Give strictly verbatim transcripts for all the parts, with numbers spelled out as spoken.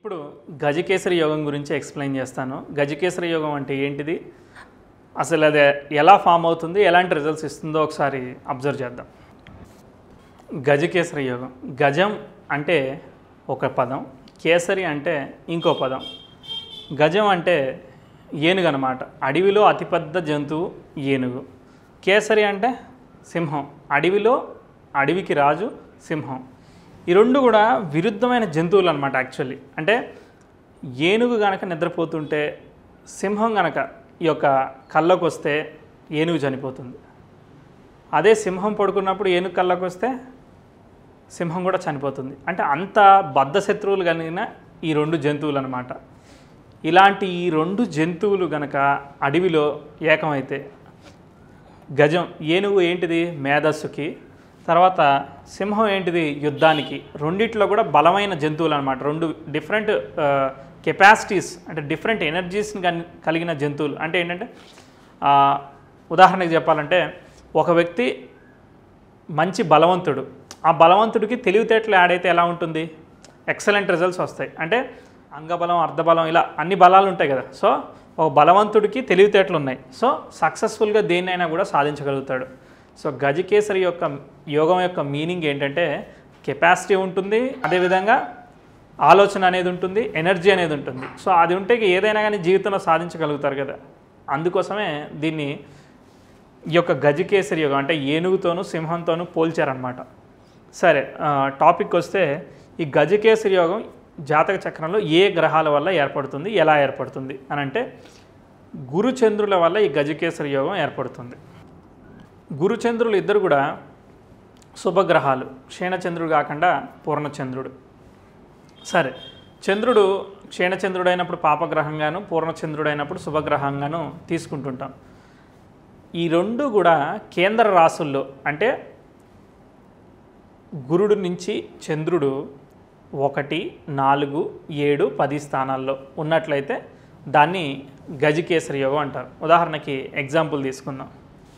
ఇప్పుడు గజ కేసరి యోగం గురించి ఎక్స్ప్లెయిన్ చేస్తాను. గజ కేసరి యోగం అంటే ఏంటిది, అసలు అది ఎలా ఫామ్ అవుతుంది, ఎలాంటి రిజల్ట్స్ ఇస్తుందో ఒకసారి అబ్జర్వ్ చేద్దాం. గజ కేసరి యోగం, గజం అంటే ఒక పదం, కేసరి అంటే ఇంకో పదం. గజం అంటే ఏనుగు అన్నమాట, అడవిలో అతిపెద్ద జంతువు ఏనుగు. కేసరి అంటే సింహం, అడవిలో అడవికి రాజు సింహం. ఈ రెండు కూడా విరుద్ధమైన జంతువులు అన్నమాట. యాక్చువల్లీ అంటే ఏనుగు కనుక నిద్రపోతుంటే సింహం కనుక ఈ యొక్క కళ్ళకు వస్తే ఏనుగు చనిపోతుంది. అదే సింహం పడుకున్నప్పుడు ఏనుగు కళ్ళకు వస్తే సింహం కూడా చనిపోతుంది. అంటే అంత బద్ధ శత్రువులు కలిగిన ఈ రెండు జంతువులు అన్నమాట. ఇలాంటి ఈ రెండు జంతువులు కనుక అడవిలో ఏకమైతే, గజం ఏనుగు ఏంటిది మేధస్సుకి, తర్వాత సింహం ఏంటిది యుద్ధానికి, రెండిట్లో కూడా బలమైన జంతువులు అనమాట. రెండు డిఫరెంట్ కెపాసిటీస్ అంటే డిఫరెంట్ ఎనర్జీస్ని కలిగిన జంతువులు. అంటే ఏంటంటే ఉదాహరణకి చెప్పాలంటే ఒక వ్యక్తి మంచి బలవంతుడు, ఆ బలవంతుడికి తెలివితేటలు యాడ్ అయితే ఎలా ఉంటుంది, ఎక్సలెంట్ రిజల్ట్స్ వస్తాయి. అంటే అంగబలం అర్ధబలం ఇలా అన్ని బలాలు ఉంటాయి కదా. సో ఒక బలవంతుడికి తెలివితేటలు ఉన్నాయి, సో సక్సెస్ఫుల్గా దేన్నైనా కూడా సాధించగలుగుతాడు. సో గజకేసరి యొక్క యోగం యొక్క మీనింగ్ ఏంటంటే కెపాసిటీ ఉంటుంది, అదేవిధంగా ఆలోచన అనేది ఉంటుంది, ఎనర్జీ అనేది ఉంటుంది. సో అది ఉంటే ఏదైనా కానీ జీవితంలో సాధించగలుగుతారు కదా. అందుకోసమే దీన్ని ఈ యొక్క గజకేసరి యోగం అంటే ఏనుగుతోనూ సింహంతోనూ పోల్చారనమాట. సరే, టాపిక్ వస్తే ఈ గజకేసరి యోగం జాతక చక్రంలో ఏ గ్రహాల వల్ల ఏర్పడుతుంది, ఎలా ఏర్పడుతుంది అని అంటే గురుచంద్రుల వల్ల ఈ గజకేసరి యోగం ఏర్పడుతుంది. గురుచంద్రులు ఇద్దరు కూడా శుభగ్రహాలు, క్షీణచంద్రుడు కాకుండా పూర్ణచంద్రుడు. సరే, చంద్రుడు క్షీణచంద్రుడు అయినప్పుడు పాపగ్రహంగాను, పూర్ణచంద్రుడు అయినప్పుడు శుభగ్రహంగాను తీసుకుంటుంటాం. ఈ రెండు కూడా కేంద్ర రాశుల్లో అంటే గురుడు నుంచి చంద్రుడు ఒకటి నాలుగు ఏడు పది స్థానాల్లో ఉన్నట్లయితే దాన్ని గజకేసరి యోగం అంటారు. ఉదాహరణకి ఎగ్జాంపుల్ తీసుకుందాం.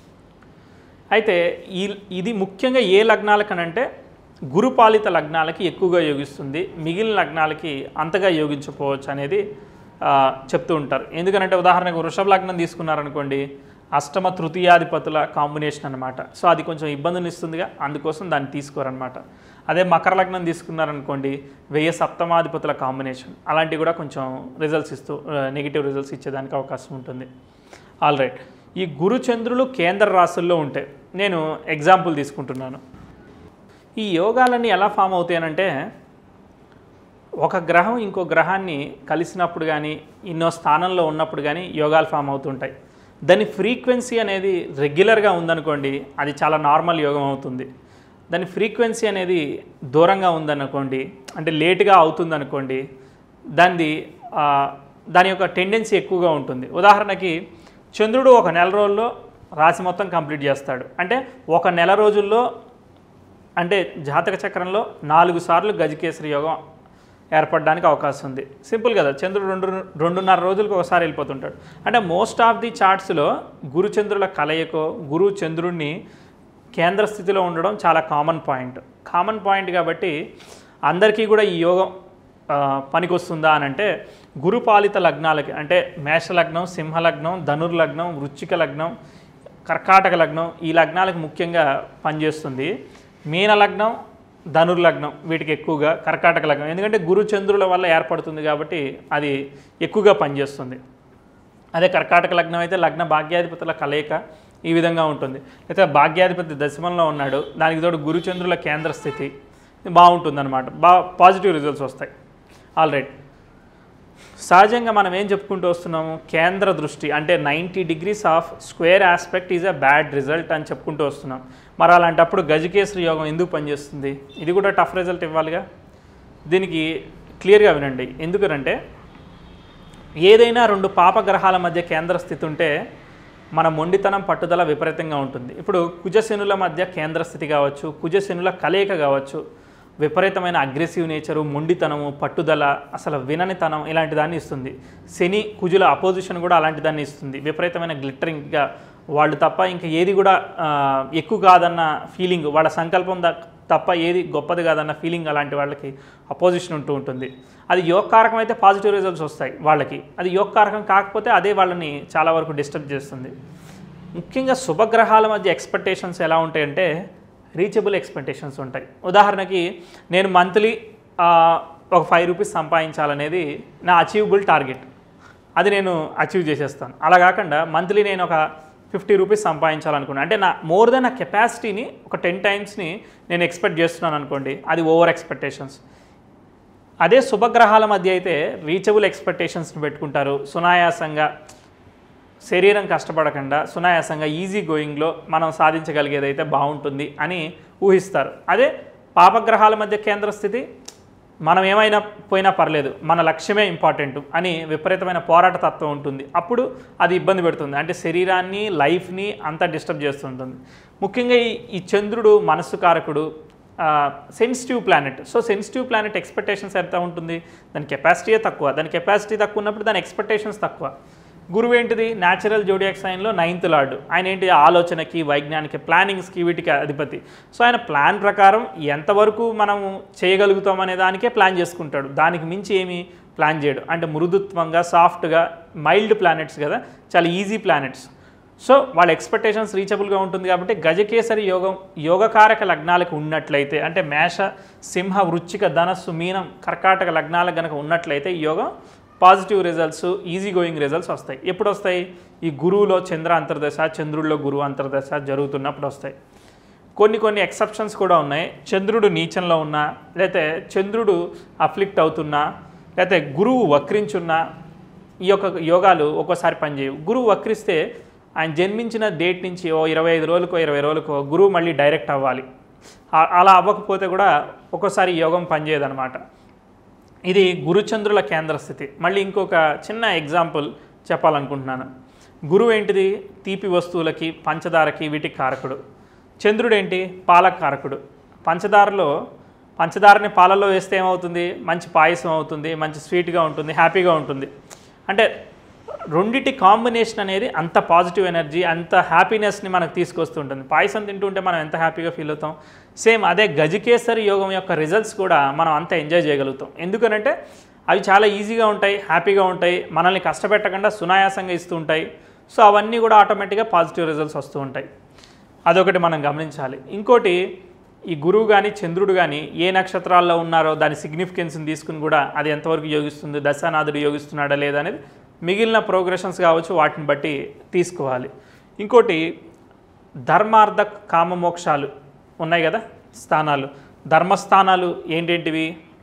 అయితే ఈ ఇది ముఖ్యంగా ఏ లగ్నాలకనంటే గురుపాలిత లగ్నాలకి ఎక్కువగా యోగిస్తుంది, మిగిలిన లగ్నాలకి అంతగా యోగించకపోవచ్చు అనేది చెప్తూ ఉంటారు. ఎందుకంటే ఉదాహరణకు వృషభ లగ్నం తీసుకున్నారనుకోండి, అష్టమ తృతీయాధిపతుల కాంబినేషన్ అనమాట. సో అది కొంచెం ఇబ్బందులు ఇస్తుందిగా, అందుకోసం దాన్ని తీసుకోరనమాట. అదే మకర లగ్నం తీసుకున్నారనుకోండి, వెయ్యి సప్తమాధిపతుల కాంబినేషన్, అలాంటివి కూడా కొంచెం రిజల్ట్స్ ఇస్తూ నెగిటివ్ రిజల్ట్స్ ఇచ్చేదానికి అవకాశం ఉంటుంది. ఆల్ రైట్, ఈ గురుచంద్రులు కేంద్ర రాశుల్లో ఉంటాయి. నేను ఎగ్జాంపుల్ తీసుకుంటున్నాను. ఈ యోగాలన్నీ ఎలా ఫామ్ అవుతాయనంటే ఒక గ్రహం ఇంకో గ్రహాన్ని కలిసినప్పుడు కానీ, ఎన్నో స్థానంలో ఉన్నప్పుడు కానీ యోగాలు ఫామ్ అవుతుంటాయి. దాని ఫ్రీక్వెన్సీ అనేది రెగ్యులర్గా ఉందనుకోండి, అది చాలా నార్మల్ యోగం అవుతుంది. దాని ఫ్రీక్వెన్సీ అనేది దూరంగా ఉందనుకోండి, అంటే లేటుగా అవుతుందనుకోండి, దాన్ని దాని యొక్క టెండెన్సీ ఎక్కువగా ఉంటుంది. ఉదాహరణకి చంద్రుడు ఒక నెల రోజుల్లో రాశి మొత్తం కంప్లీట్ చేస్తాడు. అంటే ఒక నెల రోజుల్లో అంటే జాతక చక్రంలో నాలుగు సార్లు గజకేసరి యోగం ఏర్పడడానికి అవకాశం ఉంది. సింపుల్ కదా, చంద్రుడు రెండు రెండున్నర రోజులకు ఒకసారి వెళ్ళిపోతుంటాడు. అంటే మోస్ట్ ఆఫ్ ది చార్ట్స్లో గురుచంద్రుల కలయికో, గురు చంద్రుడిని కేంద్ర స్థితిలో ఉండడం చాలా కామన్ పాయింట్. కామన్ పాయింట్ కాబట్టి అందరికీ కూడా ఈ యోగం పనికొస్తుందా అని అంటే గురుపాలిత లగ్నాలకి అంటే మేషలగ్నం, సింహలగ్నం, ధనుర్లగ్నం, వృశ్చిక లగ్నం, కర్కాటక లగ్నం, ఈ లగ్నాలకు ముఖ్యంగా పనిచేస్తుంది. మీన లగ్నం, ధనుర్లగ్నం వీటికి ఎక్కువగా, కర్కాటక లగ్నం ఎందుకంటే గురు చంద్రుల వల్ల ఏర్పడుతుంది కాబట్టి అది ఎక్కువగా పనిచేస్తుంది. అదే కర్కాటక లగ్నం అయితే లగ్న భాగ్యాధిపతుల కలయిక ఈ విధంగా ఉంటుంది. అయితే భాగ్యాధిపతి దశమంలో ఉన్నాడు, దానికి తోడు గురుచంద్రుల కేంద్ర స్థితి బాగుంటుంది అనమాట, బాగా పాజిటివ్ రిజల్ట్స్ వస్తాయి. ఆల్ రైట్, సహజంగా మనం ఏం చెప్పుకుంటూ వస్తున్నాము, కేంద్ర దృష్టి అంటే ninety degrees of square aspect is a bad result అని చెప్పుకుంటూ వస్తున్నాం. మరి అలాంటప్పుడు గజకేసరి యోగం ఎందుకు పనిచేస్తుంది? ఇది కూడా టఫ్ రిజల్ట్ ఇవ్వాలిగా. దీనికి క్లియర్గా వినండి. ఎందుకంటే ఏదైనా రెండు పాపగ్రహాల మధ్య కేంద్ర స్థితి ఉంటే మన మొండితనం పట్టుదల విపరీతంగా ఉంటుంది. ఇప్పుడు కుజశనుల మధ్య కేంద్ర స్థితి కావచ్చు, కుజశనుల కలయిక కావచ్చు, విపరీతమైన అగ్రెసివ్ నేచరు, మొండితనము, పట్టుదల, అసలు విననితనం ఇలాంటి దాన్ని ఇస్తుంది. శని కుజుల అపోజిషన్ కూడా అలాంటి దాన్ని ఇస్తుంది. విపరీతమైన గ్లిటరింగ్గా వాళ్ళు తప్ప ఇంకా ఏది కూడా ఎక్కువ కాదన్న ఫీలింగ్, వాళ్ళ సంకల్పం తప్ప ఏది గొప్పది కాదన్న ఫీలింగ్ అలాంటి వాళ్ళకి అపోజిషన్ ఉంటూ ఉంటుంది. అది యోగకారకం అయితే పాజిటివ్ రిజల్ట్స్ వస్తాయి వాళ్ళకి, అది యోగకారకం కాకపోతే అదే వాళ్ళని చాలా వరకు డిస్టర్బ్ చేస్తుంది. ముఖ్యంగా శుభగ్రహాల మధ్య ఎక్స్పెక్టేషన్స్ ఎలా ఉంటాయంటే రీచబుల్ ఎక్స్పెక్టేషన్స్ ఉంటాయి. ఉదాహరణకి నేను మంత్లీ ఒక ఫైవ్ రూపీస్ సంపాదించాలనేది నా అచీవబుల్ టార్గెట్, అది నేను అచీవ్ చేసేస్తాను. అలా కాకుండా మంత్లీ నేను ఒక ఫిఫ్టీ రూపీస్ సంపాదించాలనుకున్నాను అంటే నా మోర్ దెన్ నా కెపాసిటీని ఒక టెన్ టైమ్స్ని నేను ఎక్స్పెక్ట్ చేస్తున్నాను అనుకోండి, అది ఓవర్ ఎక్స్పెక్టేషన్స్. అదే శుభగ్రహాల మధ్య అయితే రీచబుల్ ఎక్స్పెక్టేషన్స్ని పెట్టుకుంటారు, సునాయాసంగా శరీరం కష్టపడకుండా సునాయాసంగా ఈజీ గోయింగ్లో మనం సాధించగలిగేదైతే బాగుంటుంది అని ఊహిస్తారు. అదే పాపగ్రహాల మధ్య కేంద్ర స్థితి మనం ఏమైనా పోయినా పర్లేదు, మన లక్ష్యమే ఇంపార్టెంట్ అని విపరీతమైన పోరాట తత్వం ఉంటుంది. అప్పుడు అది ఇబ్బంది పెడుతుంది, అంటే శరీరాన్ని లైఫ్ని అంతా డిస్టర్బ్ చేస్తుంటుంది. ముఖ్యంగా ఈ ఈ చంద్రుడు మనస్సు కారకుడు, sensitive planet. So sensitive planet expectations ఎంత ఉంటుంది, దాని కెపాసిటీయే తక్కువ. దాని కెపాసిటీ తక్కువ ఉన్నప్పుడు దాని ఎక్స్పెక్టేషన్స్ తక్కువ. గురువు ఏంటిది న్యాచురల్ జోడియాక్ సైన్లో నైన్త్ లార్డ్, ఆయన ఏంటి ఆలోచనకి వైజ్ఞానిక ప్లానింగ్స్కి వీటికి అధిపతి. సో ఆయన ప్లాన్ ప్రకారం ఎంతవరకు మనము చేయగలుగుతాం అనే దానికే ప్లాన్ చేసుకుంటాడు, దానికి మించి ఏమి ప్లాన్ చేయడు. అంటే మృదుత్వంగా సాఫ్ట్గా మైల్డ్ ప్లానెట్స్ కదా, చాలా ఈజీ ప్లానెట్స్. సో వాళ్ళ ఎక్స్పెక్టేషన్స్ రీచబుల్గా ఉంటుంది. కాబట్టి గజకేసరి యోగం యోగకారక లగ్నాలకు ఉన్నట్లయితే, అంటే మేష సింహ వృశ్చిక ధనస్సు మీనం కర్కాటక లగ్నాలకు కనుక ఉన్నట్లయితే ఈ యోగం positive results easy going results వస్తాయి. ఎప్పుడు వస్తాయి, ఈ గురువులో చంద్ర అంతర్దశ చంద్రుడిలో గురువు అంతర్దశ జరుగుతున్నప్పుడు వస్తాయి. కొన్ని కొన్ని ఎక్సెప్షన్స్ కూడా ఉన్నాయి. చంద్రుడు నీచంలో ఉన్నా, లేకపోతే చంద్రుడు అఫ్లిక్ట్ అవుతున్నా, లేకపోతే గురువు వక్రించున్నా ఈ యొక్క యోగాలు ఒక్కోసారి పనిచేయవు. గురువు వక్రిస్తే ఆయన జన్మించిన డేట్ నుంచి ఓ ఇరవై ఐదు రోజులకో ఇరవై రోజులకో గురువు మళ్ళీ డైరెక్ట్ అవ్వాలి. అలా అవ్వకపోతే కూడా ఒక్కోసారి యోగం పనిచేయదనమాట. ఇది గురుచంద్రుల కేంద్ర స్థితి. మళ్ళీ ఇంకొక చిన్న ఎగ్జాంపుల్ చెప్పాలనుకుంటున్నాను. గురువు ఏంటిది, తీపి వస్తువులకి పంచదారకి వీటికి కారకుడు. చంద్రుడు ఏంటి, పాలక కారకుడు. పంచదారలో పంచదారని పాలల్లో వేస్తే ఏమవుతుంది, మంచి పాయసం అవుతుంది, మంచి స్వీట్గా ఉంటుంది, హ్యాపీగా ఉంటుంది. అంటే రెండిటి కాంబినేషన్ అనేది అంత పాజిటివ్ ఎనర్జీ, అంత హ్యాపీనెస్ని మనకు తీసుకొస్తుంటుంది. పాయసం తింటుంటే మనం ఎంత హ్యాపీగా ఫీల్ అవుతాం. సేమ్ అదే గజకేసరి యోగం యొక్క రిజల్ట్స్ కూడా మనం అంత ఎంజాయ్ చేయగలుగుతాం. ఎందుకనంటే అవి చాలా ఈజీగా ఉంటాయి, హ్యాపీగా ఉంటాయి, మనల్ని కష్టపెట్టకుండా సునాయాసంగా ఇస్తూ ఉంటాయి. సో అవన్నీ కూడా ఆటోమేటిక్గా పాజిటివ్ రిజల్ట్స్ వస్తూ ఉంటాయి. అదొకటి మనం గమనించాలి. ఇంకోటి, ఈ గురువు కానీ చంద్రుడు కానీ ఏ నక్షత్రాల్లో ఉన్నారో దాని సిగ్నిఫికెన్స్ని తీసుకుని కూడా అది ఎంతవరకు యోగిస్తుంది, దశానాథుడు యోగిస్తున్నాడా లేదా అనేది మిగిలిన ప్రోగ్రెషన్స్ కావచ్చు వాటిని బట్టి తీసుకోవాలి. ఇంకోటి, ధర్మార్థ కామమోక్షాలు ఉన్నాయి కదా స్థానాలు, ధర్మస్థానాలు ఏంటేంటివి,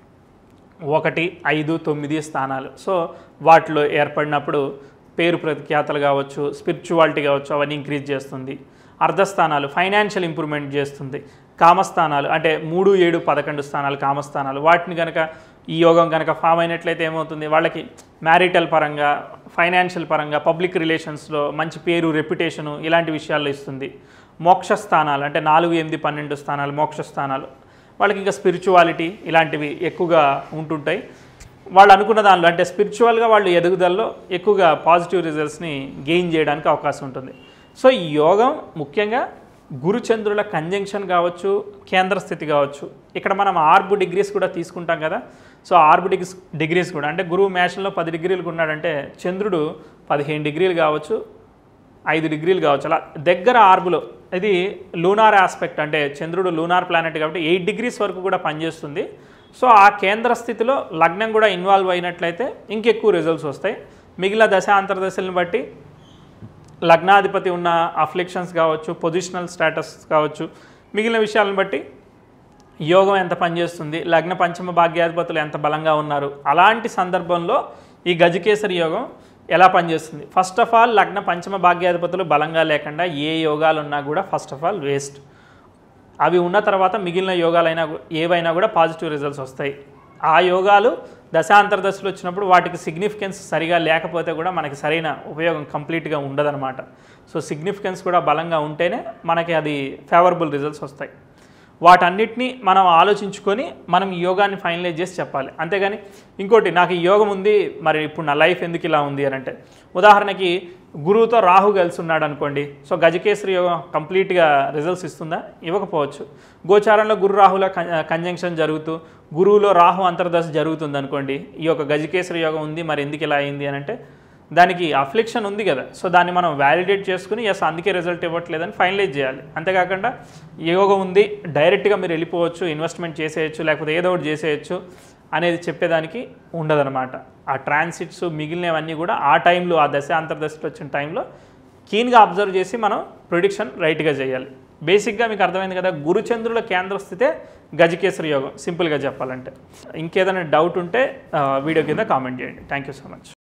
ఒకటి ఐదు తొమ్మిది స్థానాలు. సో వాటిలో ఏర్పడినప్పుడు పేరు ప్రఖ్యాతలు కావచ్చు, స్పిరిచువాలిటీ కావచ్చు, అవన్నీ ఇంక్రీజ్ చేస్తుంది. అర్ధస్థానాలు ఫైనాన్షియల్ ఇంప్రూవ్మెంట్ చేస్తుంది. కామస్థానాలు అంటే మూడు ఏడు పదకొండు స్థానాలు కామస్థానాలు, వాటిని కనుక ఈ యోగం కనుక ఫామ్ అయినట్లయితే ఏమవుతుంది, వాళ్ళకి మ్యారిటల్ పరంగా, ఫైనాన్షియల్ పరంగా, పబ్లిక్ రిలేషన్స్లో మంచి పేరు, రెప్యుటేషను ఇలాంటి విషయాల్లో ఇస్తుంది. మోక్ష స్థానాలు అంటే నాలుగు ఎనిమిది పన్నెండు స్థానాలు మోక్ష స్థానాలు, వాళ్ళకి ఇంకా స్పిరిచువాలిటీ ఇలాంటివి ఎక్కువగా ఉంటుంటాయి. వాళ్ళు అనుకున్న దానిలో అంటే స్పిరిచువల్గా వాళ్ళు ఎదుగుదలలో ఎక్కువగా పాజిటివ్ రిజల్ట్స్ని గెయిన్ చేయడానికి అవకాశం ఉంటుంది. సో ఈ యోగం ముఖ్యంగా గురుచంద్రుల కంజంక్షన్ కావచ్చు, కేంద్ర స్థితి కావచ్చు. ఇక్కడ మనం ఆర్బు డిగ్రీస్ కూడా తీసుకుంటాం కదా. సో ఆర్బు డిగ్రీస్ డిగ్రీస్ కూడా అంటే గురువు మేషంలో పది డిగ్రీలకు ఉన్నాడంటే చంద్రుడు పదిహేను డిగ్రీలు కావచ్చు, ఐదు డిగ్రీలు కావచ్చు, అలా దగ్గర ఆర్బులో. ఇది లూనార్ ఆస్పెక్ట్, అంటే చంద్రుడు లూనార్ ప్లానెట్ కాబట్టి ఎయిట్ డిగ్రీస్ వరకు కూడా పనిచేస్తుంది. సో ఆ కేంద్ర స్థితిలో లగ్నం కూడా ఇన్వాల్వ్ అయినట్లయితే ఇంకెక్కువ రిజల్ట్స్ వస్తాయి. మిగిలిన దశ అంతర్దశలను బట్టి లగ్నాధిపతి ఉన్న అఫ్లిక్షన్స్ కావచ్చు, పొజిషనల్ స్టేటస్ కావచ్చు, మిగిలిన విషయాలను బట్టి యోగం ఎంత పనిచేస్తుంది, లగ్న పంచమ భాగ్యాధిపతులు ఎంత బలంగా ఉన్నారు, అలాంటి సందర్భంలో ఈ గజకేసరి యోగం ఎలా పనిచేస్తుంది. ఫస్ట్ ఆఫ్ ఆల్ లగ్న పంచమ భాగ్యాధిపతులు బలంగా లేకుండా ఏ యోగాలు ఉన్నా కూడా ఫస్ట్ ఆఫ్ ఆల్ వేస్ట్. అవి ఉన్న తర్వాత మిగిలిన యోగాలైనా ఏవైనా కూడా పాజిటివ్ రిజల్ట్స్ వస్తాయి. ఆ యోగాలు దశాంతర్దశలు వచ్చినప్పుడు వాటికి సిగ్నిఫికెన్స్ సరిగా లేకపోతే కూడా మనకి సరైన ఉపయోగం కంప్లీట్గా ఉండదన్నమాట. సో సిగ్నిఫికెన్స్ కూడా బలంగా ఉంటేనే మనకి అది ఫేవరబుల్ రిజల్ట్స్ వస్తాయి. వాటన్నిటిని మనం ఆలోచించుకొని మనం ఈ యోగాన్ని ఫైనలైజ్ చేసి చెప్పాలి. అంతేగాని ఇంకోటి నాకు ఈ యోగం ఉంది మరి ఇప్పుడు నా లైఫ్ ఎందుకు ఇలా ఉంది అని అంటే, ఉదాహరణకి గురువుతో రాహు కలిసి ఉన్నాడు అనుకోండి, సో గజకేసరి యోగం కంప్లీట్గా రిజల్ట్స్ ఇస్తుందా? ఇవ్వకపోవచ్చు. గోచారంలో గురు రాహుల కంజంక్షన్ జరుగుతూ గురువులో రాహు అంతర్దశ జరుగుతుంది అనుకోండి, ఈ యొక్క గజకేసరి యోగం ఉంది మరి ఎందుకు ఇలా అయింది అని అంటే దానికి అఫ్లిక్షన్ ఉంది కదా, సో దాన్ని మనం వ్యాలిడేట్ చేసుకుని ఎస్ అందుకే రిజల్ట్ ఇవ్వట్లేదని ఫైనలైజ్ చేయాలి. అంతేకాకుండా యోగం ఉంది డైరెక్ట్గా మీరు వెళ్ళిపోవచ్చు, ఇన్వెస్ట్మెంట్ చేసేయచ్చు, లేకపోతే ఏదో ఒకటి చేసేయచ్చు అనేది చెప్పేదానికి ఉండదన్నమాట. ఆ ట్రాన్సిట్స్ మిగిలినవన్నీ కూడా ఆ టైంలో ఆ దశ అంతర్దశలో వచ్చిన టైంలో కీన్గా అబ్జర్వ్ చేసి మనం ప్రిడిక్షన్ రైట్గా చేయాలి. బేసిక్గా మీకు అర్థమైంది కదా, గురుచంద్రుల కేంద్ర స్థితే గజకేసరి యోగం, సింపుల్గా చెప్పాలంటే. ఇంకేదైనా డౌట్ ఉంటే వీడియో కింద కామెంట్ చేయండి. Thank you so much.